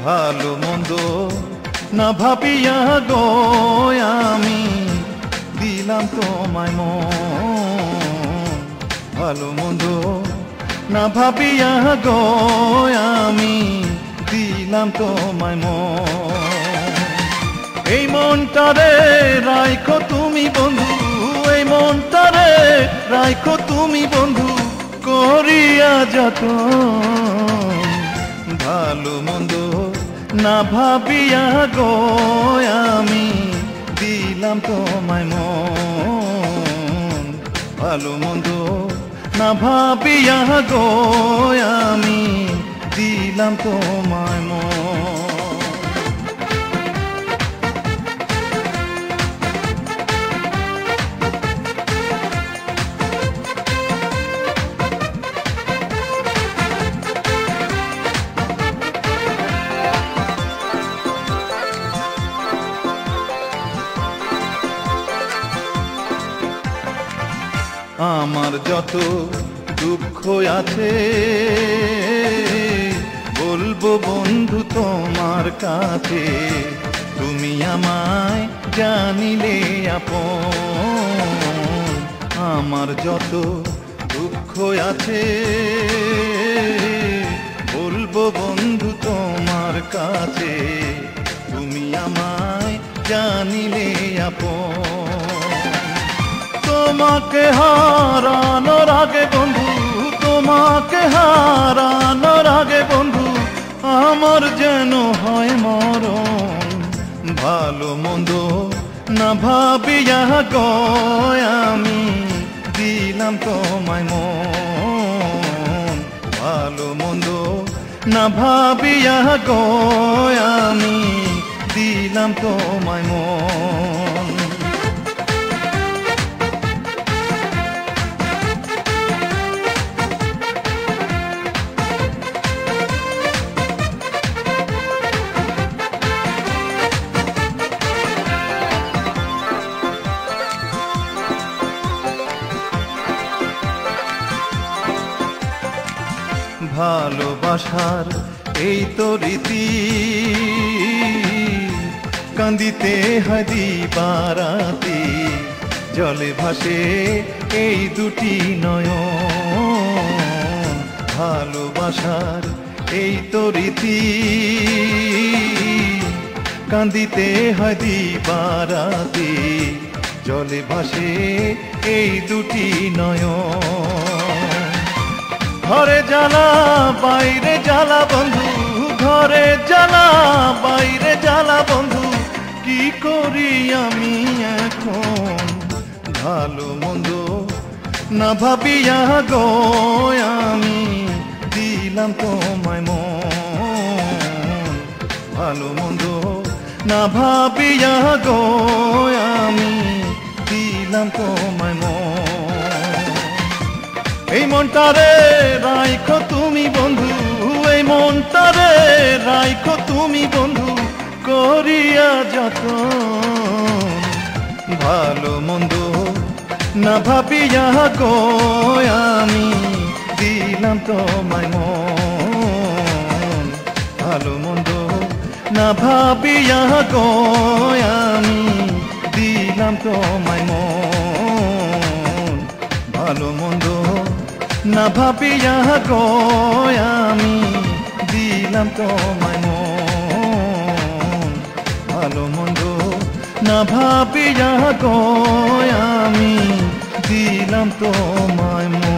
ভালো মন্দ না ভাবিয়া গো আমি দিলাম তোমায় মন। ভালো মন্দ না ভাবিয়া গো আমি দিলাম তোমায় মন। এই মনটারে রাইখো তুমি বন্ধু, এই মনটারে রাইখো তুমি বন্ধু করিয়া যতন। ভালো মন্দ না ভাবিয়া গো আমি দিলাম তোমায় মন। ভালো মন্দ না ভাবিয়া গো আমি দিলাম তোমায় মন। আমার যত দুঃখ আছে বলবো বন্ধু তোমার কাছে, তুমি আমায় জানিলে আপন। আমার যত দুঃখ আছে বলবো বন্ধু তোমার কাছে, তুমি আমায় জানিলে আপন। তোমাকে হারানোর আগে বন্ধু, তোমাকে হারানোর আগে বন্ধু আমার যেন হয় মরণ। ভালো মন্দ না ভাবিয়া গো আমি দিলাম তোমায় মন। ভালো মন্দ না ভাবিয়া গো আমি দিলাম তোমায় মন। ভালোবাসার এই তো রীতি, কান্দিতে হয় দিবারাতি, জলে ভাসে এই দুটি নয়ন। ভালোবাসার এই তো রীতি, কান্দিতে হয় দিবারাতি, জলে ভাসে এই দুটি নয়ন। ঘরে জ্বালা বাইরে জ্বালা বন্ধু, ঘরে জ্বালা বাইরে জ্বালা বন্ধু কি করি আমি এখন। ভালো মন্দ না ভাবিয়া গো আমি দিলাম তোমায় মন। ভালো মন্দ না ভাবিয়া গো আমি দিলাম তোমায় মন। এই মনটারে রাইখো তুমি বন্ধু, এই মনটারে রাইখো তুমি বন্ধু করিয়া যতন। ভালো মন্দ না ভাবিয়া গো আমি দিলাম তোমায় মন। ভালো মন্দ না ভাবিয়া গো আমি দিলাম তোমায় মন। ভালো মন্দ না ভাবিয়া গো আমি দিলাম তোমায় মন। ভালো মন্দ না ভাবিয়া গো আমি দিলাম তোমায় মন।